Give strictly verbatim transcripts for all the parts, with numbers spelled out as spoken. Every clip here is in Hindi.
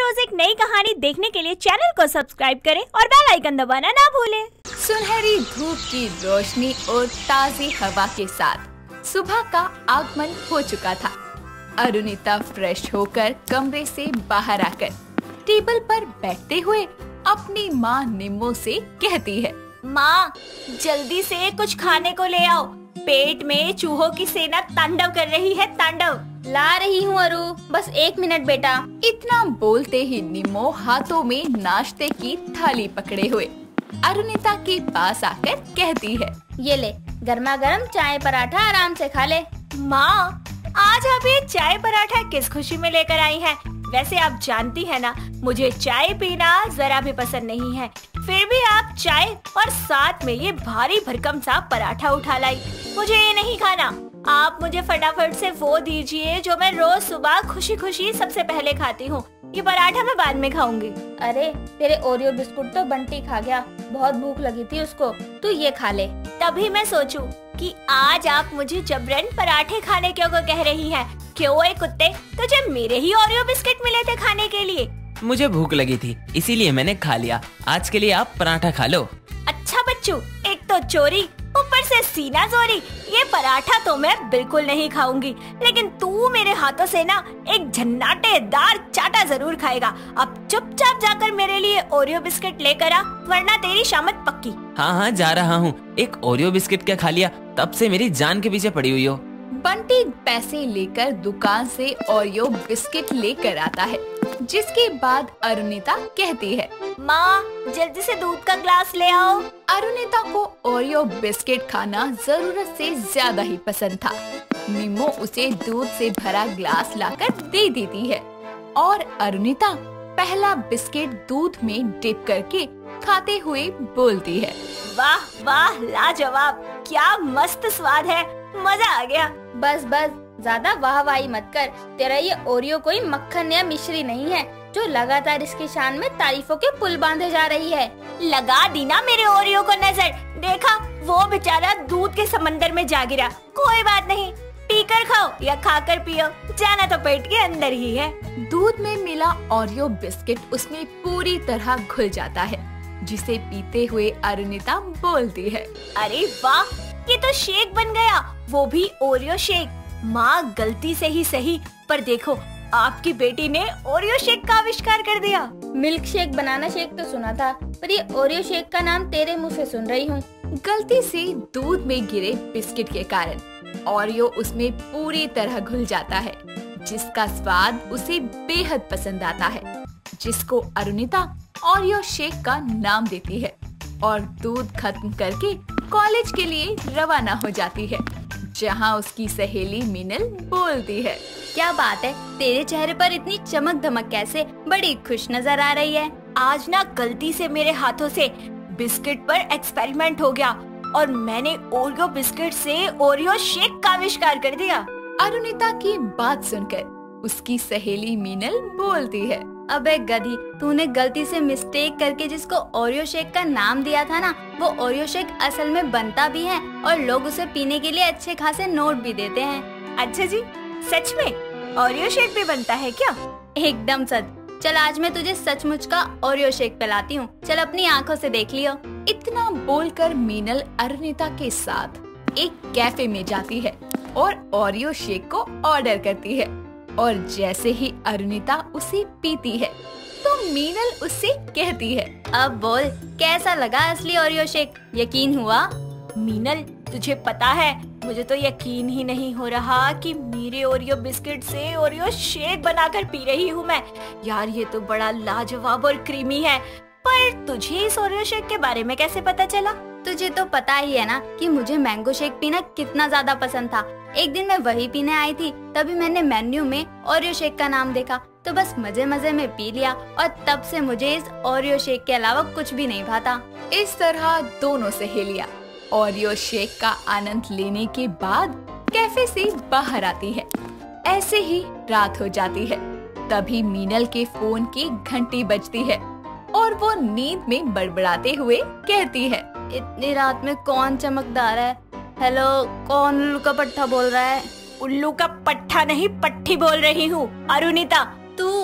रोज एक नई कहानी देखने के लिए चैनल को सब्सक्राइब करें और बेल आइकन दबाना ना भूलें। सुनहरी धूप की रोशनी और ताज़ी हवा के साथ सुबह का आगमन हो चुका था। अरुणिता फ्रेश होकर कमरे से बाहर आकर टेबल पर बैठते हुए अपनी माँ निम्मो से कहती है, माँ जल्दी से कुछ खाने को ले आओ, पेट में चूहों की सेना तांडव कर रही है, तांडव। ला रही हूँ अरु, बस एक मिनट बेटा। इतना बोलते ही निम्मो हाथों में नाश्ते की थाली पकड़े हुए अरुणिता के पास आकर कहती है, ये ले गर्मा गर्म चाय पराठा आराम से खा ले। माँ आज आप ये चाय पराठा किस खुशी में लेकर आई हैं? वैसे आप जानती है ना, मुझे चाय पीना जरा भी पसंद नहीं है, फिर भी आप चाय और साथ में ये भारी भरकम सा पराठा उठा लाई। मुझे ये नहीं खाना, आप मुझे फटाफट से वो दीजिए जो मैं रोज सुबह खुशी खुशी सबसे पहले खाती हूँ। ये पराठा मैं बाद में खाऊंगी। अरे तेरे ओरियो बिस्कुट तो बंटी खा गया, बहुत भूख लगी थी उसको, तू ये खा ले। तभी मैं सोचूं कि आज आप मुझे जबरन पराठे खाने क्यों को कह रही हैं? क्यों ए कुत्ते, तुझे मेरे ही ओरियो बिस्किट मिले थे खाने के लिए? मुझे भूख लगी थी इसीलिए मैंने खा लिया, आज के लिए आप पराठा खा लो। अच्छा बच्चू, एक तो चोरी ऊपर से सीना चोरी। ये पराठा तो मैं बिल्कुल नहीं खाऊंगी, लेकिन तू मेरे हाथों से ना एक झन्नाटेदार चाटा जरूर खाएगा। अब चुपचाप जाकर मेरे लिए ओरियो बिस्किट लेकर आ, वरना तेरी शामत पक्की। हाँ हाँ जा रहा हूँ। एक ओरियो बिस्किट क्या खा लिया, तब से मेरी जान के पीछे पड़ी हुई हो। बंटी पैसे लेकर दुकान से ओरियो बिस्किट लेकर आता है, जिसके बाद अरुणिता कहती है, माँ जल्दी से दूध का ग्लास ले आओ। अरुणिता को ओरियो बिस्किट खाना जरूरत से ज्यादा ही पसंद था। निम्मो उसे दूध से भरा ग्लास लाकर दे देती है और अरुणिता पहला बिस्किट दूध में डिप करके खाते हुए बोलती है, वाह वाह लाजवाब, क्या मस्त स्वाद है, मजा आ गया। बस बस ज्यादा वाहवाही मत कर, तेरा ये ओरियो कोई मक्खन या मिश्री नहीं है जो लगातार इसकी शान में तारीफों के पुल बांधे जा रही है। लगा दी ना मेरे ओरियो को नजर, देखा वो बेचारा दूध के समंदर में जा गिरा। कोई बात नहीं, पीकर खाओ या खाकर पियो, जाना तो पेट के अंदर ही है। दूध में मिला ओरियो बिस्किट उसमें पूरी तरह घुल जाता है, जिसे पीते हुए अरुणिता बोलती है, अरे वाह, ये तो शेक बन गया, वो भी ओरियो शेक। माँ गलती से ही सही, पर देखो आपकी बेटी ने ओरियो शेक का आविष्कार कर दिया। मिल्क शेक बनाना शेक तो सुना था, पर ये ओरियो शेक का नाम तेरे मुँह से सुन रही हूँ। गलती से दूध में गिरे बिस्किट के कारण ओरियो उसमें पूरी तरह घुल जाता है, जिसका स्वाद उसे बेहद पसंद आता है, जिसको अरुणिता ओरियो शेक का नाम देती है और दूध खत्म करके कॉलेज के लिए रवाना हो जाती है, जहाँ उसकी सहेली मीनल बोलती है, क्या बात है, तेरे चेहरे पर इतनी चमक धमक कैसे, बड़ी खुश नजर आ रही है। आज ना गलती से मेरे हाथों से बिस्किट पर एक्सपेरिमेंट हो गया और मैंने ओरियो बिस्किट से ओरियो शेक का आविष्कार कर दिया। अरुणिता की बात सुनकर उसकी सहेली मीनल बोलती है, अबे गधी, तूने गलती से मिस्टेक करके जिसको ओरियो शेक का नाम दिया था ना, वो ओरियो शेक असल में बनता भी है और लोग उसे पीने के लिए अच्छे खासे नोट भी देते हैं। अच्छा जी, सच में ओरियो शेक भी बनता है क्या? एकदम सच। चल आज मैं तुझे सचमुच का ओरियो शेक पिलाती हूँ, चल अपनी आँखों से देख लियो। इतना बोलकर मीनल अरुणिता के साथ एक कैफे में जाती है और ओरियो शेक को ऑर्डर करती है, और जैसे ही अरुणिता उसे पीती है तो मीनल उससे कहती है, अब बोल कैसा लगा असली ओरियो शेक, यकीन हुआ? मीनल तुझे पता है, मुझे तो यकीन ही नहीं हो रहा कि मेरे ओरियो बिस्किट से ओरियो शेक बनाकर पी रही हूँ मैं। यार ये तो बड़ा लाजवाब और क्रीमी है, पर तुझे इस ओरियो शेक के बारे में कैसे पता चला? तुझे तो पता ही है ना कि मुझे मैंगो शेक पीना कितना ज्यादा पसंद था। एक दिन मैं वही पीने आई थी, तभी मैंने मेन्यू में ओरियो शेक का नाम देखा, तो बस मजे मजे में पी लिया और तब से मुझे इस ओरियो शेक के अलावा कुछ भी नहीं भाता। इस तरह दोनों सहेलियां ओरियो शेक का आनंद लेने के बाद कैफे से बाहर आती है। ऐसे ही रात हो जाती है, तभी मीनल के फोन की घंटी बजती है और वो नींद में बड़बड़ाते हुए कहती है, इतनी रात में कौन चमकदार है? हेलो, कौन उल्लू का पट्टा बोल रहा है? उल्लू का पट्टा नहीं, पट्टी बोल रही हूँ। अरुणिता तू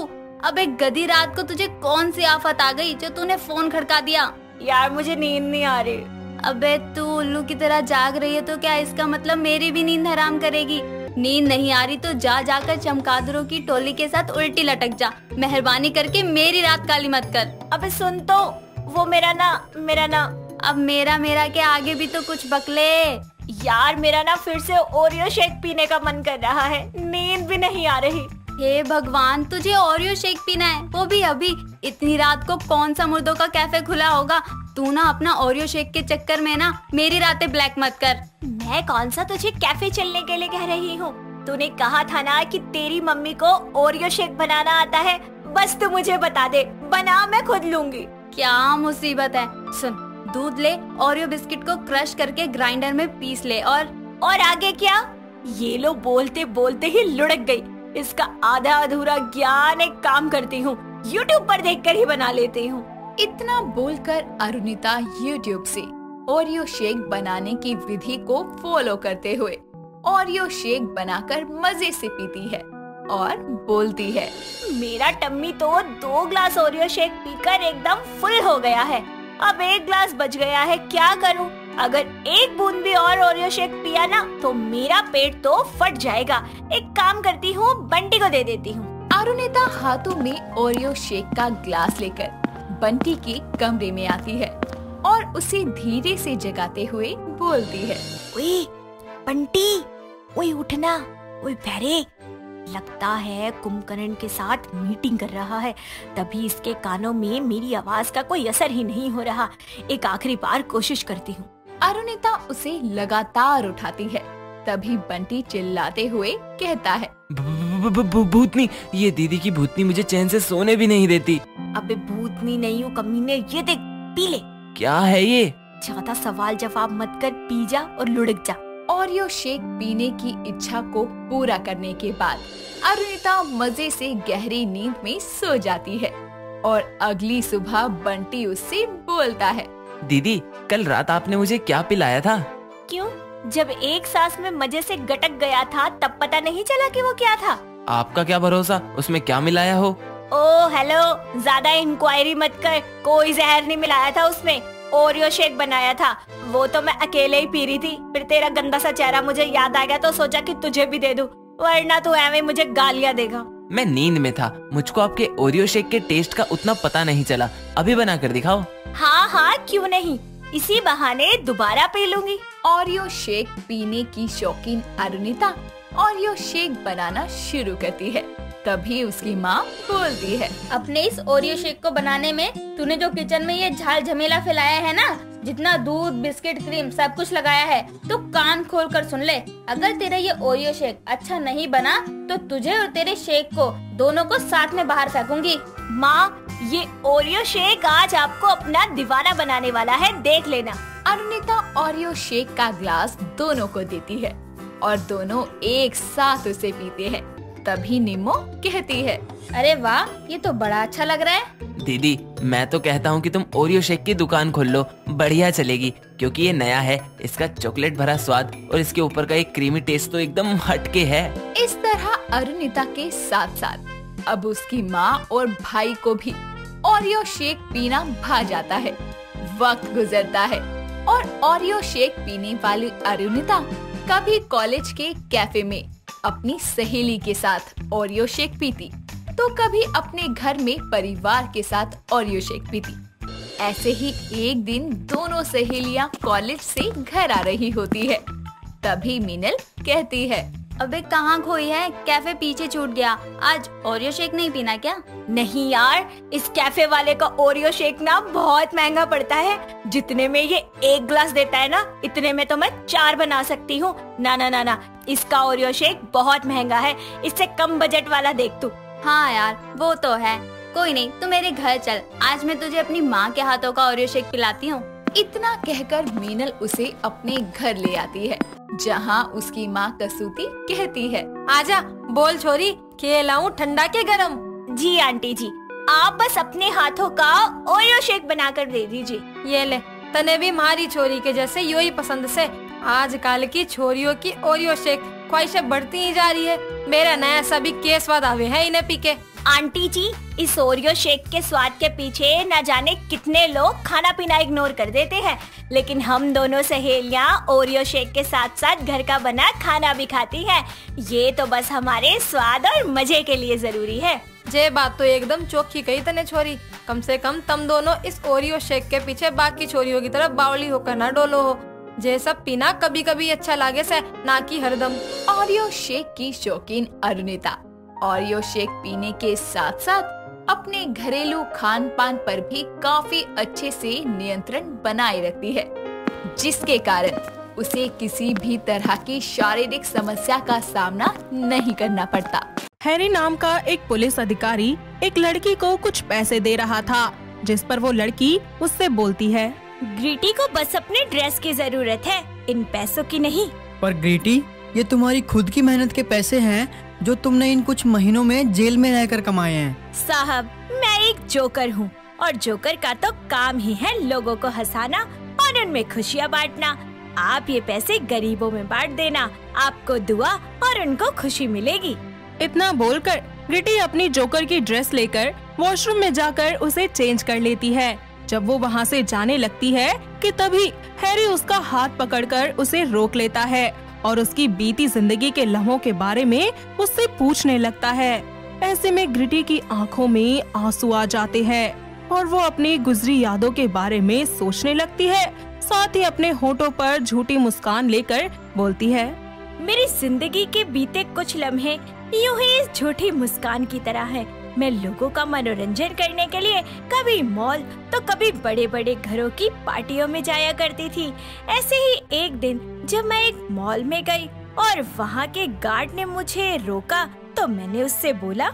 अबे गधी, रात को तुझे कौन सी आफत आ गई जो तूने फोन खड़का दिया? यार मुझे नींद नहीं आ रही। अबे तू उल्लू की तरह जाग रही है तो क्या इसका मतलब मेरी भी नींद हराम करेगी? नींद नहीं आ रही तो जा जाकर चमगादड़ों की टोली के साथ उल्टी लटक जा। मेहरबानी करके मेरी रात काली मत कर। अबे सुन तो, वो मेरा ना मेरा ना अब मेरा मेरा के आगे भी तो कुछ बकले। यार मेरा ना फिर से ओरियो शेक पीने का मन कर रहा है, नींद भी नहीं आ रही। हे भगवान, तुझे ओरियो शेक पीना है, वो भी अभी? इतनी रात को कौन सा मुर्दों का कैफे खुला होगा? तू ना अपना ओरियो शेक के चक्कर में ना मेरी रातें ब्लैक मत कर। मैं कौन सा तुझे कैफे चलने के लिए कह रही हूँ? तूने कहा था ना कि तेरी मम्मी को ओरियो शेक बनाना आता है, बस तू मुझे बता दे, बना मैं खुद लूंगी। क्या मुसीबत है? सुन, दूध ले, ओरियो बिस्किट को क्रश करके ग्राइंडर में पीस ले और और आगे क्या? ये लो बोलते बोलते ही लुढ़क गई। इसका आधा अधूरा ज्ञान एक काम करती हूँ, यूट्यूब पर देखकर ही बना लेती हूँ। इतना बोलकर अरुणिता यूट्यूब से ओरियो शेक बनाने की विधि को फॉलो करते हुए ओरियो शेक बनाकर मजे से पीती है और बोलती है, मेरा टम्मी तो दो ग्लास ओरियो शेक पीकर एकदम फुल हो गया है, अब एक ग्लास बच गया है, क्या करूं? अगर एक बूंद भी और ओरियो शेक पिया ना तो मेरा पेट तो फट जाएगा। एक काम करती हूँ, बंटी को दे देती हूँ। अरुणिता हाथों में ओरियो शेक का ग्लास लेकर बंटी के कमरे में आती है और उसे धीरे से जगाते हुए बोलती है, ओए बंटी, ओए उठना, ओए भैरे, लगता है कुंभकर्ण के साथ मीटिंग कर रहा है, तभी इसके कानों में मेरी आवाज का कोई असर ही नहीं हो रहा। एक आखिरी बार कोशिश करती हूँ। अरुणिता उसे लगातार उठाती है, तभी बंटी चिल्लाते हुए कहता है, भूतनी, ये दीदी की भूतनी मुझे चैन से सोने भी नहीं देती। अबे भूतनी नहीं हूँ कमीने, ये देख पी ले। क्या है ये? ज्यादा सवाल जवाब मत कर, पी जा और लुढ़क जा। ओरियो शेक पीने की इच्छा को पूरा करने के बाद अरुणिता मजे से गहरी नींद में सो जाती है और अगली सुबह बंटी उससे बोलता है, दीदी कल रात आपने मुझे क्या पिलाया था? क्यों? जब एक सांस में मजे से गटक गया था तब पता नहीं चला कि वो क्या था? आपका क्या भरोसा, उसमें क्या मिलाया हो? ओ हेलो, ज्यादा इंक्वायरी मत कर, कोई जहर नहीं मिलाया था उसमें, ओरियो शेक बनाया था। वो तो मैं अकेले ही पी रही थी, फिर तेरा गंदा सा चेहरा मुझे याद आ गया तो सोचा कि तुझे भी दे दूं, वरना तू ऐਵੇਂ मुझे गालियाँ देगा। मैं नींद में था, मुझको आपके ओरियो शेक के टेस्ट का उतना पता नहीं चला, अभी बना कर दिखाओ। हाँ हाँ क्यों नहीं, इसी बहाने दोबारा पी लूंगी। ओरियो शेक पीने की शौकीन अरुणिता ओरियो शेक बनाना शुरू करती है, तभी उसकी माँ बोलती है, अपने इस ओरियो शेक को बनाने में तूने जो किचन में ये झाल झमेला फैलाया है ना, जितना दूध, बिस्किट, क्रीम सब कुछ लगाया है, तो कान खोल कर सुन ले। अगर तेरा ये ओरियो शेक अच्छा नहीं बना तो तुझे और तेरे शेक को दोनों को साथ में बाहर फेंकूंगी। माँ, ये ओरियो शेक आज आपको अपना दीवाना बनाने वाला है, देख लेना। अरुणिता ओरियो शेक का ग्लास दोनों को देती है और दोनों एक साथ उसे पीते हैं। तभी निम्मो कहती है, अरे वाह, ये तो बड़ा अच्छा लग रहा है। दीदी मैं तो कहता हूँ कि तुम ओरियो शेक की दुकान खोल लो, बढ़िया चलेगी, क्योंकि ये नया है, इसका चॉकलेट भरा स्वाद और इसके ऊपर का एक क्रीमी टेस्ट तो एकदम हटके है। इस तरह अरुणिता के साथ साथ अब उसकी माँ और भाई को भी ओरियो शेक पीना भा जाता है। वक्त गुजरता है और ओरियो शेक पीने वाली अरुणिता कभी कॉलेज के कैफे में अपनी सहेली के साथ ओरियो शेक पीती, तो कभी अपने घर में परिवार के साथ ओरियो शेक पीती। ऐसे ही एक दिन दोनों सहेलियां कॉलेज से घर आ रही होती है, तभी मीनल कहती है, अबे कहाँ खोई है, कैफे पीछे छूट गया, आज ओरियो शेक नहीं पीना क्या? नहीं यार, इस कैफे वाले का ओरियो शेक ना बहुत महंगा पड़ता है, जितने में ये एक ग्लास देता है ना, इतने में तो मैं चार बना सकती हूँ। ना ना ना ना, इसका ओरियो शेक बहुत महंगा है, इससे कम बजट वाला देख तू। हाँ यार, वो तो है, कोई नहीं, तू मेरे घर चल, आज मैं तुझे अपनी माँ के हाथों का ओरियो शेक पिलाती हूँ। इतना कहकर मीनल उसे अपने घर ले आती है, जहाँ उसकी माँ कसूती कहती है, आजा, बोल छोरी, खिलाऊं ठंडा के गरम? जी आंटी जी, आप बस अपने हाथों का ओरियो शेक बनाकर दे दीजिए। ये ले, तने भी हमारी छोरी के जैसे यो ही पसंद से, आजकल की छोरियों की ओरियो शेक ख्वाहिशें बढ़ती ही जा रही है। मेरा नया सभी के स्वाद आवे है इन्हें पी के। आंटी जी, इस ओरियो शेक के स्वाद के पीछे न जाने कितने लोग खाना पीना इग्नोर कर देते हैं, लेकिन हम दोनों सहेलियां ओरियो शेक के साथ साथ घर का बना खाना भी खाती हैं। ये तो बस हमारे स्वाद और मजे के लिए जरूरी है। जे बात तो एकदम चौखी कही तने छोरी। कम से कम तुम दोनों इस ओरियो शेक के पीछे बाकी छोरियों की तरफ बावली होकर ना डोलो हो। जे सब पीना कभी कभी अच्छा लागे से, ना कि हरदम। ओरियो शेक की शौकीन अरुणिता ओरियो शेक पीने के साथ साथ अपने घरेलू खान पान पर भी काफी अच्छे से नियंत्रण बनाए रखती है, जिसके कारण उसे किसी भी तरह की शारीरिक समस्या का सामना नहीं करना पड़ता। हैरी नाम का एक पुलिस अधिकारी एक लड़की को कुछ पैसे दे रहा था, जिस पर वो लड़की उससे बोलती है, ग्रीटी को बस अपने ड्रेस की जरूरत है, इन पैसों की नहीं। पर ग्रीटी, ये तुम्हारी खुद की मेहनत के पैसे हैं जो तुमने इन कुछ महीनों में जेल में रहकर कमाए हैं। साहब, मैं एक जोकर हूँ और जोकर का तो काम ही है लोगों को हंसाना और उनमें खुशियाँ बांटना। आप ये पैसे गरीबों में बांट देना, आपको दुआ और उनको खुशी मिलेगी। इतना बोलकर ग्रीटी अपनी जोकर की ड्रेस लेकर वॉशरूम में जाकर उसे चेंज कर लेती है। जब वो वहाँ से जाने लगती है कि तभी हैरी उसका हाथ पकड़कर उसे रोक लेता है और उसकी बीती जिंदगी के लम्हों के बारे में उससे पूछने लगता है। ऐसे में ग्रीटी की आंखों में आंसू आ जाते हैं और वो अपनी गुजरी यादों के बारे में सोचने लगती है। साथ ही अपने होठों पर झूठी मुस्कान लेकर बोलती है, मेरी जिंदगी के बीते कुछ लम्हे यूं ही इस झूठी मुस्कान की तरह हैं। मैं लोगों का मनोरंजन करने के लिए कभी मॉल तो कभी बड़े बड़े घरों की पार्टियों में जाया करती थी। ऐसे ही एक दिन जब मैं एक मॉल में गई और वहाँ के गार्ड ने मुझे रोका तो मैंने उससे बोला,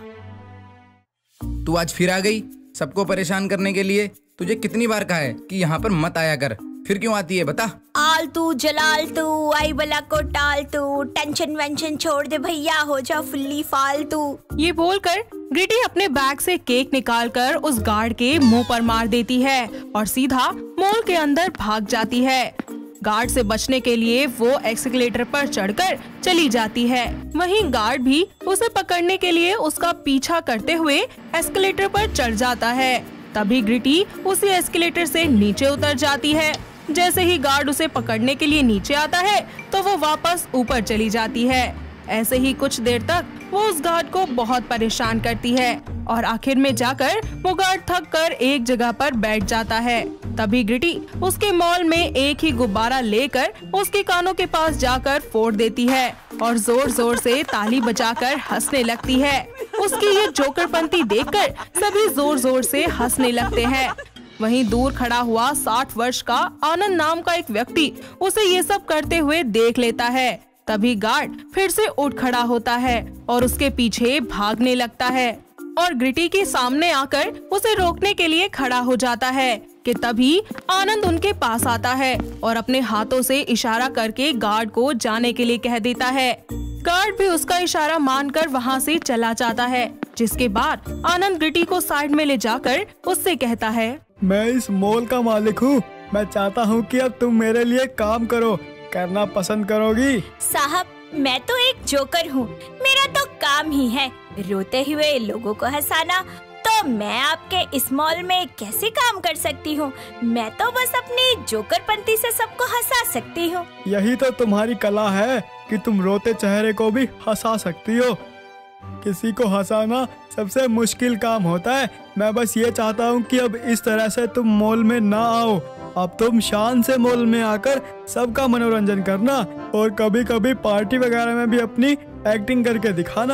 तू आज फिर आ गई सबको परेशान करने के लिए। तुझे कितनी बार कहा है कि यहाँ पर मत आया कर, फिर क्यों आती है बता। आलतू जलालतू आई बला को टालतू, टेंशन वेंशन छोड़ दे भैया, हो जा फुल्ली फालतू। ये बोलकर ग्रीटी अपने बैग से केक निकालकर उस गार्ड के मुंह पर मार देती है और सीधा मॉल के अंदर भाग जाती है। गार्ड से बचने के लिए वो एस्केलेटर पर चढ़कर चली जाती है। वहीं गार्ड भी उसे पकड़ने के लिए उसका पीछा करते हुए एस्केलेटर पर चढ़ जाता है। तभी ग्रीटी उसी एस्केलेटर से नीचे उतर जाती है। जैसे ही गार्ड उसे पकड़ने के लिए नीचे आता है तो वो वापस ऊपर चली जाती है। ऐसे ही कुछ देर तक वो उस गार्ड को बहुत परेशान करती है और आखिर में जाकर वो गार्ड थक कर एक जगह पर बैठ जाता है। तभी ग्रीटी उसके मॉल में एक ही गुब्बारा लेकर उसके कानों के पास जाकर फोड़ देती है और जोर जोर से ताली बजाकर हंसने लगती है। उसकी ये जोकरपंती देखकर सभी जोर जोर से हंसने लगते हैं। वहीं दूर खड़ा हुआ साठ वर्ष का आनंद नाम का एक व्यक्ति उसे ये सब करते हुए देख लेता है। तभी गार्ड फिर से उठ खड़ा होता है और उसके पीछे भागने लगता है और ग्रीटी के सामने आकर उसे रोकने के लिए खड़ा हो जाता है कि तभी आनंद उनके पास आता है और अपने हाथों से इशारा करके गार्ड को जाने के लिए कह देता है। गार्ड भी उसका इशारा मानकर वहाँ से चला जाता है, जिसके बाद आनंद ग्रीटी को साइड में ले जाकर उससे कहता है, मैं इस मॉल का मालिक हूँ, मैं चाहता हूँ कि अब तुम मेरे लिए काम करो, करना पसंद करोगी? साहब, मैं तो एक जोकर हूँ, मेरा तो काम ही है रोते हुए लोगों को हंसाना, तो मैं आपके इस मॉल में कैसे काम कर सकती हूँ? मैं तो बस अपनी जोकरपंती से सबको हंसा सकती हूँ। यही तो तुम्हारी कला है कि तुम रोते चेहरे को भी हंसा सकती हो। किसी को हंसाना सबसे मुश्किल काम होता है। मैं बस ये चाहता हूँ कि अब इस तरह से तुम मॉल में ना आओ। अब तुम शान से मॉल में आकर सबका मनोरंजन करना और कभी कभी पार्टी वगैरह में भी अपनी एक्टिंग करके दिखाना।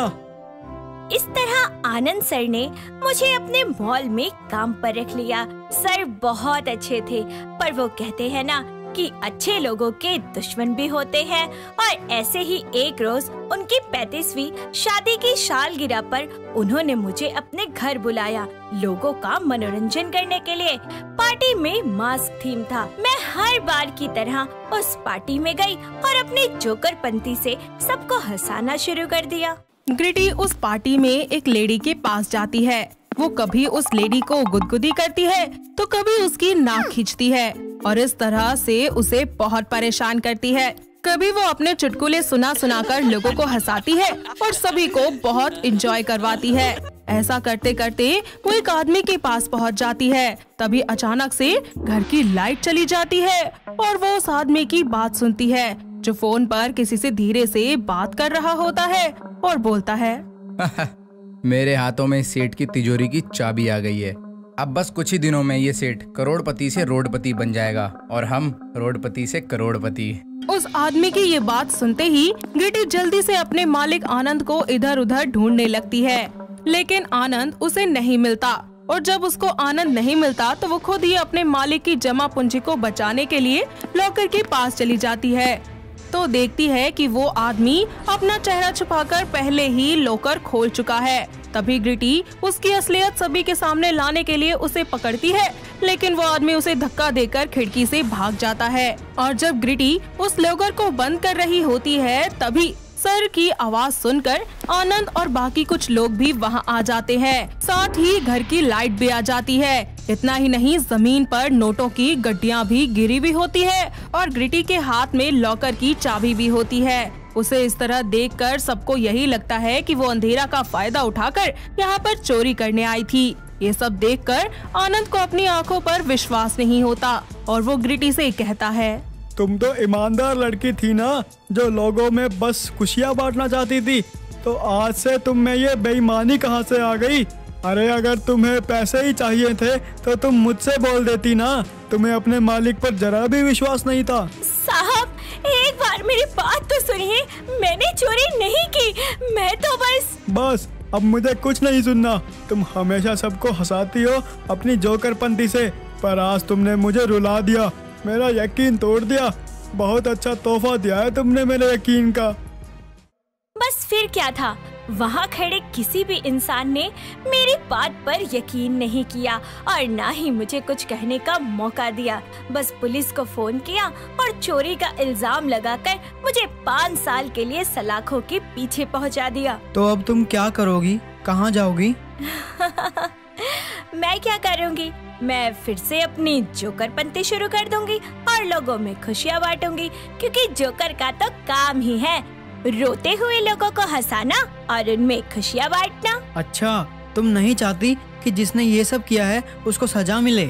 इस तरह आनंद सर ने मुझे अपने मॉल में काम पर रख लिया। सर बहुत अच्छे थे, पर वो कहते हैं ना कि अच्छे लोगों के दुश्मन भी होते हैं। और ऐसे ही एक रोज उनकी पैंतीसवीं शादी की सालगिरह पर उन्होंने मुझे अपने घर बुलाया लोगों का मनोरंजन करने के लिए। पार्टी में मास्क थीम था। मैं हर बार की तरह उस पार्टी में गई और अपनी जोकरपंती से सबको हंसाना शुरू कर दिया। ग्रीटी उस पार्टी में एक लेडी के पास जाती है। वो कभी उस लेडी को गुदगुदी करती है तो कभी उसकी नाक खींचती है और इस तरह से उसे बहुत परेशान करती है। कभी वो अपने चुटकुले सुना सुना कर लोगों को हंसाती है और सभी को बहुत एंजॉय करवाती है। ऐसा करते करते वो एक आदमी के पास पहुंच जाती है। तभी अचानक से घर की लाइट चली जाती है और वो उस आदमी की बात सुनती है जो फोन पर किसी से धीरे से बात कर रहा होता है और बोलता है, मेरे हाथों में सेठ की तिजोरी की चाबी आ गई है। अब बस कुछ ही दिनों में ये सेठ करोड़पति से रोडपति बन जाएगा और हम रोडपति से करोड़पति। उस आदमी की ये बात सुनते ही ग्रिटी जल्दी से अपने मालिक आनंद को इधर उधर ढूंढने लगती है, लेकिन आनंद उसे नहीं मिलता। और जब उसको आनंद नहीं मिलता तो वो खुद ही अपने मालिक की जमा पूंजी को बचाने के लिए लॉकर के पास चली जाती है। तो देखती है कि वो आदमी अपना चेहरा छुपाकर पहले ही लॉकर खोल चुका है। तभी ग्रिटी उसकी असलियत सभी के सामने लाने के लिए उसे पकड़ती है, लेकिन वो आदमी उसे धक्का देकर खिड़की से भाग जाता है। और जब ग्रिटी उस लॉकर को बंद कर रही होती है तभी सर की आवाज सुनकर आनंद और बाकी कुछ लोग भी वहां आ जाते हैं। साथ ही घर की लाइट भी आ जाती है। इतना ही नहीं, जमीन पर नोटों की गड्डियां भी गिरी हुई होती है और ग्रिटी के हाथ में लॉकर की चाबी भी होती है। उसे इस तरह देखकर सबको यही लगता है कि वो अंधेरा का फायदा उठाकर यहाँ पर चोरी करने आई थी। ये सब देखकर आनंद को अपनी आंखों पर विश्वास नहीं होता और वो ग्रिटी से कहता है, तुम तो ईमानदार लड़की थी ना, जो लोगों में बस खुशियाँ बांटना चाहती थी। तो आज से तुम में ये बेईमानी कहाँ से आ गई? अरे अगर तुम्हें पैसे ही चाहिए थे तो तुम मुझसे बोल देती ना। तुम्हें अपने मालिक पर जरा भी विश्वास नहीं था। साहब, एक बार मेरी बात तो सुनिए। मैंने चोरी नहीं की, मैं तो बस बस अब मुझे कुछ नहीं सुनना। तुम हमेशा सबको हंसाती हो अपनी जोकरपंती से, पर आज तुमने मुझे रुला दिया, मेरा यकीन तोड़ दिया। बहुत अच्छा तोहफा दिया है तुमने मेरे यकीन का। बस फिर क्या था, वहाँ खड़े किसी भी इंसान ने मेरी बात पर यकीन नहीं किया और ना ही मुझे कुछ कहने का मौका दिया। बस पुलिस को फोन किया और चोरी का इल्जाम लगाकर मुझे पाँच साल के लिए सलाखों के पीछे पहुँचा दिया। तो अब तुम क्या करोगी, कहाँ जाओगी? मैं क्या करूँगी, मैं फिर से अपनी जोकरपंती शुरू कर दूंगी और लोगों में खुशियाँ बांटूंगी, क्योंकि जोकर का तो काम ही है रोते हुए लोगों को हंसाना और उनमें खुशियाँ बांटना। अच्छा, तुम नहीं चाहती कि जिसने ये सब किया है उसको सजा मिले?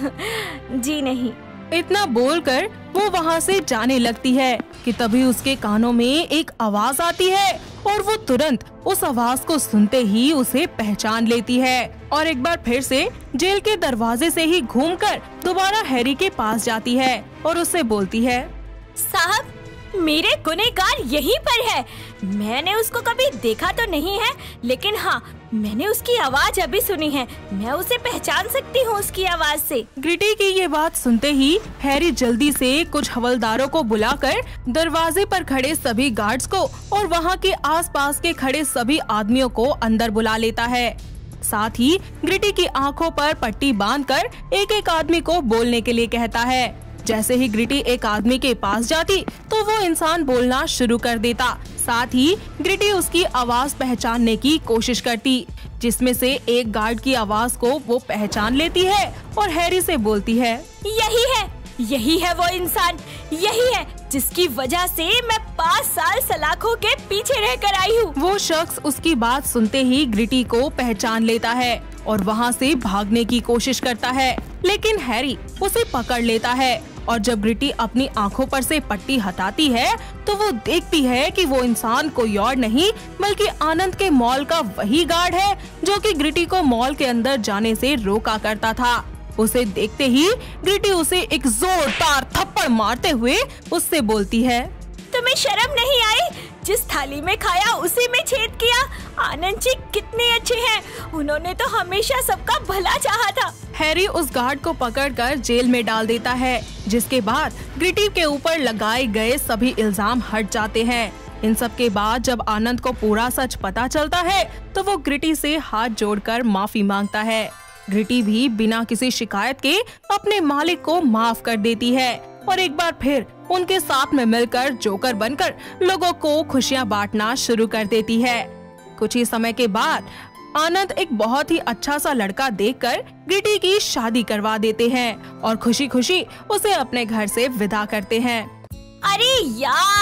जी नहीं। इतना बोलकर वो वहाँ से जाने लगती है कि तभी उसके कानों में एक आवाज आती है और वो तुरंत उस आवाज को सुनते ही उसे पहचान लेती है और एक बार फिर से जेल के दरवाजे से ही घूमकर दोबारा हैरी के पास जाती है और उससे बोलती है, साहब, मेरे गुनहगार यहीं पर है। मैंने उसको कभी देखा तो नहीं है, लेकिन हाँ, मैंने उसकी आवाज अभी सुनी है। मैं उसे पहचान सकती हूँ उसकी आवाज से। ग्रिटी की ये बात सुनते ही हैरी जल्दी से कुछ हवलदारों को बुलाकर दरवाजे पर खड़े सभी गार्ड्स को और वहाँ के आसपास के खड़े सभी आदमियों को अंदर बुला लेता है। साथ ही ग्रिटी की आंखों पर पट्टी बांधकर एक एक आदमी को बोलने के लिए कहता है। जैसे ही ग्रिटी एक आदमी के पास जाती तो वो इंसान बोलना शुरू कर देता। साथ ही ग्रिटी उसकी आवाज पहचानने की कोशिश करती, जिसमें से एक गार्ड की आवाज को वो पहचान लेती है और हैरी से बोलती है, यही है, यही है वो इंसान, यही है जिसकी वजह से मैं पाँच साल सलाखों के पीछे रहकर आई हूँ। वो शख्स उसकी बात सुनते ही ग्रिटी को पहचान लेता है और वहाँ से भागने की कोशिश करता है, लेकिन हैरी उसे पकड़ लेता है और जब ग्रिटी अपनी आंखों पर से पट्टी हटाती है तो वो देखती है कि वो इंसान कोई और नहीं बल्कि आनंद के मॉल का वही गार्ड है जो कि ग्रिटी को मॉल के अंदर जाने से रोका करता था। उसे देखते ही ग्रिटी उसे एक जोरदार थप्पड़ मारते हुए उससे बोलती है, तुम्हें शर्म नहीं आई? जिस थाली में खाया उसी में छेद किया। आनंद जी कितने अच्छे हैं, उन्होंने तो हमेशा सबका भला चाहा था। हैरी उस गार्ड को पकड़कर जेल में डाल देता है, जिसके बाद ग्रिटी के ऊपर लगाए गए सभी इल्जाम हट जाते हैं। इन सब के बाद जब आनंद को पूरा सच पता चलता है तो वो ग्रिटी से हाथ जोड़कर माफी मांगता है। ग्रिटी भी बिना किसी शिकायत के अपने मालिक को माफ कर देती है और एक बार फिर उनके साथ में मिलकर जोकर बनकर लोगों को खुशियां बांटना शुरू कर देती है। कुछ ही समय के बाद आनंद एक बहुत ही अच्छा सा लड़का देखकर ग्रिटी की शादी करवा देते हैं और खुशी खुशी उसे अपने घर से विदा करते हैं। अरे यार,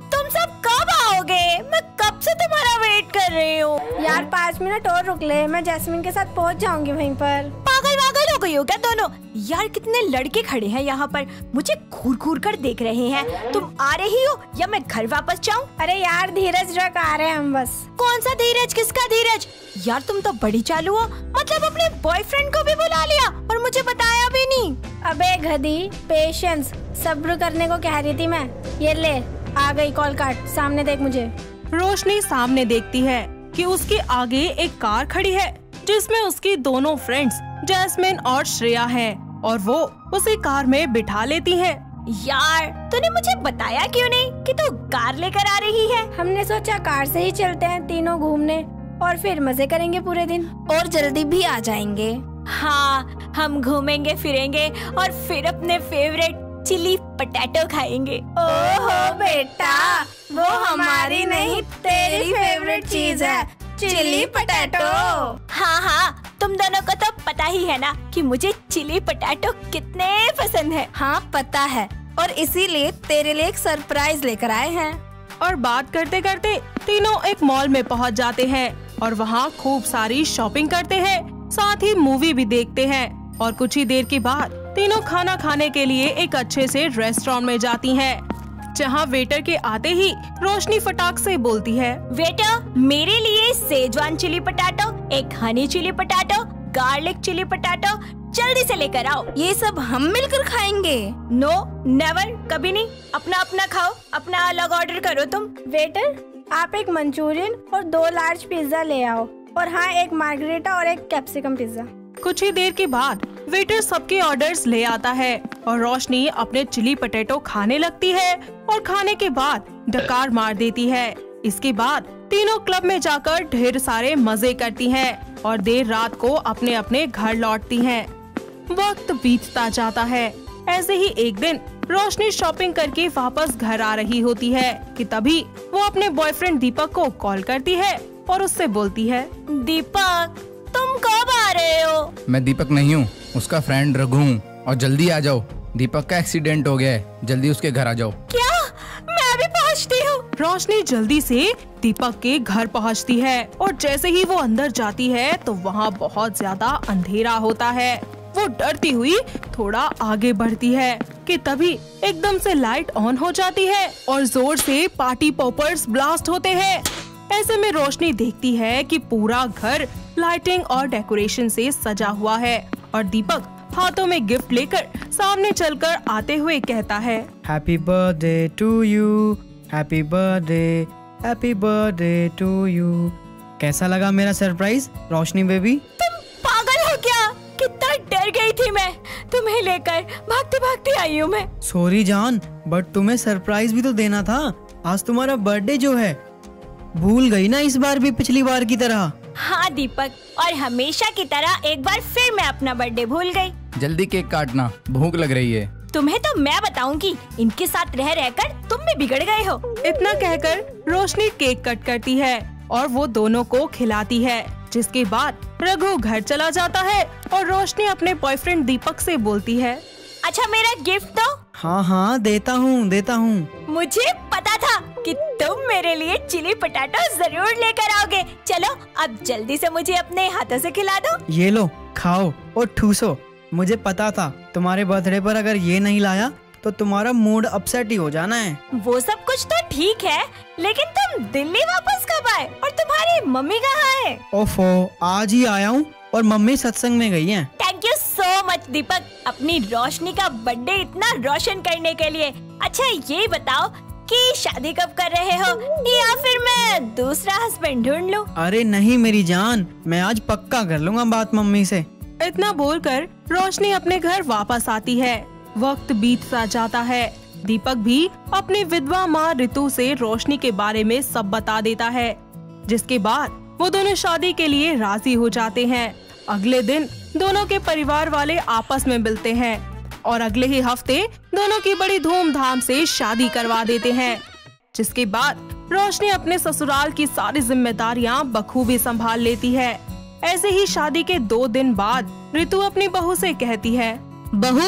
तुम सब कब आओगे? मैं कब से तुम्हारा वेट कर रही हूँ। यार पाँच मिनट और रुक ले, मैं जैस्मिन के साथ पहुँच जाऊंगी वहीं पर। पागल पागल हो गई हो क्या दोनों? यार कितने लड़के खड़े हैं यहाँ पर, मुझे घूर घूर कर देख रहे हैं। तुम आ रही हो या मैं घर वापस जाऊँ? अरे यार धीरज रख, आ रहे हैं हम बस। कौन सा धीरज? किसका धीरज? यार तुम तो बड़ी चालू हो, मतलब अपने बॉयफ्रेंड को भी बुला लिया और मुझे बताया भी नहीं। अबे गधी, पेशेंस, सब्र करने को कह रही थी मैं। ये ले, आ गई, कॉल काट, सामने देख मुझे। रोशनी सामने देखती है कि उसके आगे एक कार खड़ी है जिसमें उसकी दोनों फ्रेंड्स जैस्मिन और श्रेया हैं और वो उसे कार में बिठा लेती हैं। यार तूने मुझे बताया क्यों नहीं कि तू कार लेकर आ रही है? हमने सोचा कार से ही चलते हैं तीनों घूमने और फिर मजे करेंगे पूरे दिन और जल्दी भी आ जाएंगे। हाँ, हम घूमेंगे फिरेंगे और फिर अपने फेवरेट चिली पटेटो खाएंगे। ओहो बेटा, वो हमारी नहीं तेरी फेवरेट चीज है, चिली पटेटो। हाँ हाँ, तुम दोनों को तो पता ही है ना कि मुझे चिली पटेटो कितने पसंद है। हाँ पता है, और इसीलिए तेरे लिए एक सरप्राइज लेकर आए हैं। और बात करते करते तीनों एक मॉल में पहुंच जाते हैं और वहां खूब सारी शॉपिंग करते हैं, साथ ही मूवी भी देखते हैं। और कुछ ही देर के बाद तीनों खाना खाने के लिए एक अच्छे से रेस्टोरेंट में जाती हैं, जहां वेटर के आते ही रोशनी फटाक से बोलती है, वेटर मेरे लिए सेजवान चिली पटाटो, एक honey chilli potato, garlic chilli potato जल्दी से लेकर आओ। ये सब हम मिलकर खाएंगे? नो नेवर, कभी नहीं। अपना अपना खाओ, अपना अलग ऑर्डर करो तुम। वेटर आप एक मंचूरियन और दो लार्ज पिज्जा ले आओ, और हाँ एक मार्गरेटा और एक कैप्सिकम पिज्जा। कुछ ही देर के बाद वेटर सबके ऑर्डर्स ले आता है और रोशनी अपने चिली पटेटो खाने लगती है और खाने के बाद डकार मार देती है। इसके बाद तीनों क्लब में जाकर ढेर सारे मजे करती हैं और देर रात को अपने अपने घर लौटती हैं। वक्त बीतता जाता है। ऐसे ही एक दिन रोशनी शॉपिंग करके वापस घर आ रही होती है कि तभी वो अपने बॉयफ्रेंड दीपक को कॉल करती है और उससे बोलती है, दीपक तुम कब आ रहे हो? मैं दीपक नहीं हूँ, उसका फ्रेंड रघु हूँ, और जल्दी आ जाओ, दीपक का एक्सीडेंट हो गया है, जल्दी उसके घर आ जाओ। क्या? मैं भी पहुँचती हूँ। रोशनी जल्दी से दीपक के घर पहुँचती है और जैसे ही वो अंदर जाती है तो वहाँ बहुत ज्यादा अंधेरा होता है। वो डरती हुई थोड़ा आगे बढ़ती है कि तभी एकदम से लाइट ऑन हो जाती है और जोर से पार्टी पॉपर्स ब्लास्ट होते हैं। ऐसे में रोशनी देखती है कि पूरा घर लाइटिंग और डेकोरेशन से सजा हुआ है और दीपक हाथों में गिफ्ट लेकर सामने चलकर आते हुए कहता है, happy birthday to you, happy birthday, happy birthday to you. कैसा लगा मेरा सरप्राइज रोशनी बेबी? तुम पागल हो क्या? कितना डर गई थी मैं, तुम्हें लेकर भागते भागते आई हूँ मैं। सॉरी जान, बट तुम्हें सरप्राइज भी तो देना था। आज तुम्हारा बर्थडे जो है, भूल गई ना इस बार भी पिछली बार की तरह? हाँ दीपक, और हमेशा की तरह एक बार फिर मैं अपना बर्थडे भूल गई। जल्दी केक काटना, भूख लग रही है। तुम्हें तो मैं बताऊंगी, इनके साथ रह रहकर तुम भी बिगड़ गए हो। इतना कहकर रोशनी केक कट करती है और वो दोनों को खिलाती है, जिसके बाद रघु घर चला जाता है और रोशनी अपने बॉयफ्रेंड दीपक से बोलती है, अच्छा मेरा गिफ्ट दो। हाँ हाँ देता हूँ देता हूँ। मुझे पता था कि तुम मेरे लिए चिली पटाटो जरूर लेकर आओगे। चलो अब जल्दी से मुझे अपने हाथों से खिला दो। ये लो, खाओ और ठूसो। मुझे पता था तुम्हारे बर्थडे पर अगर ये नहीं लाया तो तुम्हारा मूड अपसेट ही हो जाना है। वो सब कुछ तो ठीक है, लेकिन तुम दिल्ली वापस कब आए और तुम्हारी मम्मी कहाँ है? ओफो, आज ही आया हूँ और मम्मी सत्संग में गई हैं। Thank you so much Deepak, अपनी रोशनी का बर्थडे इतना रोशन करने के लिए। अच्छा ये बताओ कि शादी कब कर रहे हो, या फिर मैं दूसरा हस्बैंड ढूंढ लूं? अरे नहीं मेरी जान, मैं आज पक्का कर लूंगा बात मम्मी से। इतना बोलकर रोशनी अपने घर वापस आती है। वक्त बीतता जाता है। दीपक भी अपनी विधवा माँ रितु से रोशनी के बारे में सब बता देता है, जिसके बाद वो दोनों शादी के लिए राजी हो जाते हैं। अगले दिन दोनों के परिवार वाले आपस में मिलते हैं और अगले ही हफ्ते दोनों की बड़ी धूमधाम से शादी करवा देते हैं, जिसके बाद रोशनी अपने ससुराल की सारी जिम्मेदारियां बखूबी संभाल लेती है। ऐसे ही शादी के दो दिन बाद रितु अपनी बहू से कहती है, बहू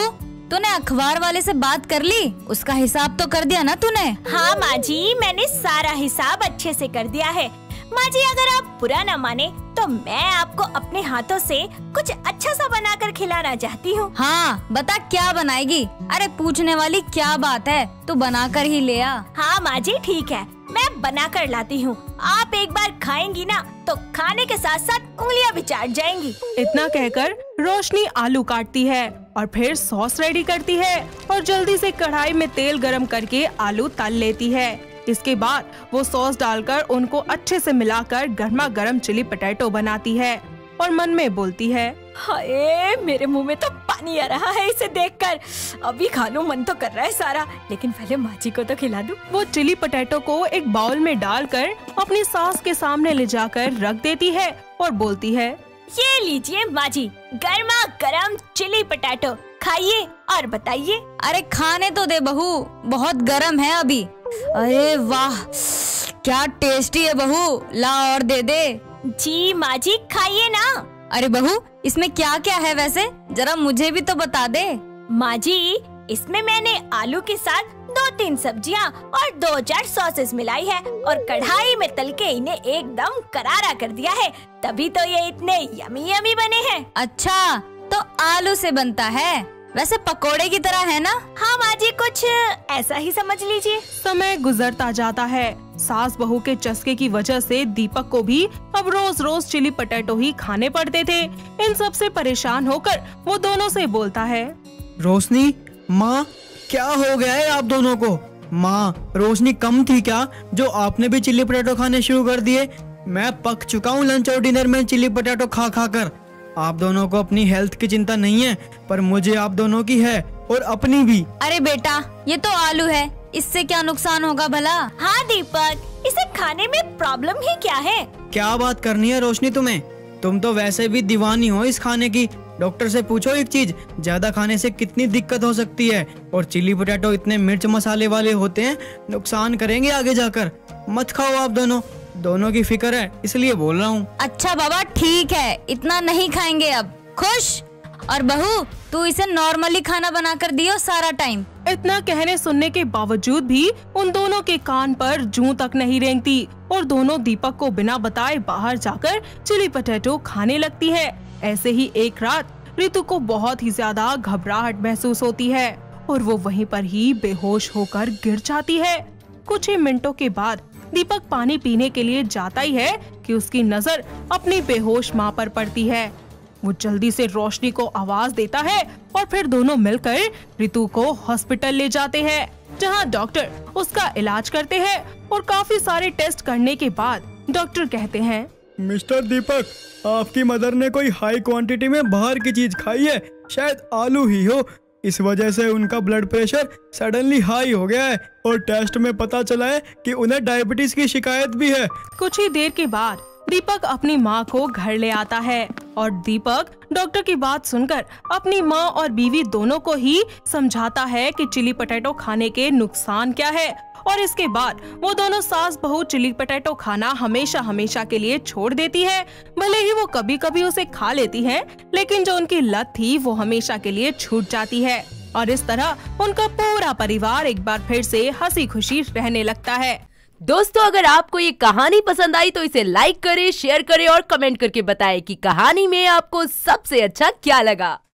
तूने अखबार वाले से बात कर ली? उसका हिसाब तो कर दिया ना तूने? हाँ माँ जी, मैंने सारा हिसाब अच्छे से कर दिया है। माँ जी, अगर आप बुरा न माने तो मैं आपको अपने हाथों से कुछ अच्छा सा बनाकर खिलाना चाहती हूँ। हाँ बता, क्या बनाएगी? अरे पूछने वाली क्या बात है, तू बनाकर ही ले आ। हाँ माँ जी ठीक है, मैं बनाकर लाती हूँ। आप एक बार खाएंगी ना तो खाने के साथ साथ उंगलियाँ भी चाट जाएंगी। इतना कहकर रोशनी आलू काटती है और फिर सॉस रेडी करती है और जल्दी से कढ़ाई में तेल गरम करके आलू तल लेती है। इसके बाद वो सॉस डालकर उनको अच्छे से मिलाकर गर्मा गर्म चिली पोटैटो बनाती है और मन में बोलती है, हाय मेरे मुंह में तो पानी आ रहा है इसे देखकर। अभी खा लूं, मन तो कर रहा है सारा, लेकिन पहले माँ जी को तो खिला दूं। वो चिली पोटैटो को एक बाउल में डालकर अपनी सास के सामने ले जाकर रख देती है और बोलती है, ये लीजिए माँ जी, गर्मा गर्म चिली पोटैटो, खाइए और बताइए। अरे खाने तो दे बहू, बहुत गर्म है अभी। अरे वाह, क्या टेस्टी है बहू, ला और दे दे। जी माँ जी खाइए ना। अरे बहू, इसमें क्या क्या है वैसे, जरा मुझे भी तो बता दे। माँ जी, इसमें मैंने आलू के साथ दो तीन सब्जियाँ और दो चार सॉसेस मिलाई है और कढ़ाई में तल के इन्हें एकदम करारा कर दिया है, तभी तो ये इतने यमी यमी बने हैं। अच्छा, तो आलू से बनता है, वैसे पकोड़े की तरह है ना? हाँ माँ जी, कुछ ऐसा ही समझ लीजिए। समय गुजरता जाता है। सास बहू के चस्के की वजह से दीपक को भी अब रोज रोज चिली पोटैटो ही खाने पड़ते थे। इन सब से परेशान होकर वो दोनों से बोलता है, रोशनी, माँ, क्या हो गया है आप दोनों को? माँ, रोशनी कम थी क्या जो आपने भी चिली पोटैटो खाने शुरू कर दिए? मैं पक चुका हूँ लंच और डिनर में चिली पोटैटो खा खा कर। आप दोनों को अपनी हेल्थ की चिंता नहीं है, पर मुझे आप दोनों की है, और अपनी भी। अरे बेटा, ये तो आलू है, इससे क्या नुकसान होगा भला? हाँ दीपक, इसे खाने में प्रॉब्लम ही क्या है? क्या बात करनी है रोशनी तुम्हें? तुम तो वैसे भी दीवानी हो इस खाने की। डॉक्टर से पूछो एक चीज, ज्यादा खाने से कितनी दिक्कत हो सकती है, और चिली पोटैटो इतने मिर्च मसाले वाले होते हैं, नुकसान करेंगे आगे जाकर। मत खाओ आप दोनों, दोनों की फिक्र है इसलिए बोल रहा हूँ। अच्छा बाबा ठीक है, इतना नहीं खाएंगे अब, खुश। और बहू, तू इसे नॉर्मली खाना बनाकर दियो सारा टाइम। इतना कहने सुनने के बावजूद भी उन दोनों के कान पर जूं तक नहीं रेंगती और दोनों दीपक को बिना बताए बाहर जाकर चिली पोटैटो खाने लगती है। ऐसे ही एक रात रितु को बहुत ही ज्यादा घबराहट महसूस होती है और वो वहीं पर ही बेहोश होकर गिर जाती है। कुछ ही मिनटों के बाद दीपक पानी पीने के लिए जाता ही है कि उसकी नजर अपनी बेहोश माँ पर पड़ती है। वो जल्दी से रोशनी को आवाज देता है और फिर दोनों मिलकर रितु को हॉस्पिटल ले जाते हैं, जहाँ डॉक्टर उसका इलाज करते हैं और काफी सारे टेस्ट करने के बाद डॉक्टर कहते हैं, मिस्टर दीपक, आपकी मदर ने कोई हाई क्वांटिटी में बाहर की चीज खाई है, शायद आलू ही हो। इस वजह से उनका ब्लड प्रेशर सडनली हाई हो गया है और टेस्ट में पता चला है कि उन्हें डायबिटीज की शिकायत भी है। कुछ ही देर के बाद दीपक अपनी माँ को घर ले आता है और दीपक डॉक्टर की बात सुनकर अपनी माँ और बीवी दोनों को ही समझाता है कि चिली पोटैटो खाने के नुकसान क्या है, और इसके बाद वो दोनों सास बहू चिली पोटैटो खाना हमेशा हमेशा के लिए छोड़ देती है। भले ही वो कभी कभी उसे खा लेती है, लेकिन जो उनकी लत थी वो हमेशा के लिए छूट जाती है और इस तरह उनका पूरा परिवार एक बार फिर से हंसी खुशी रहने लगता है। दोस्तों, अगर आपको ये कहानी पसंद आई तो इसे लाइक करें, शेयर करें और कमेंट करके बताएं कि कहानी में आपको सबसे अच्छा क्या लगा।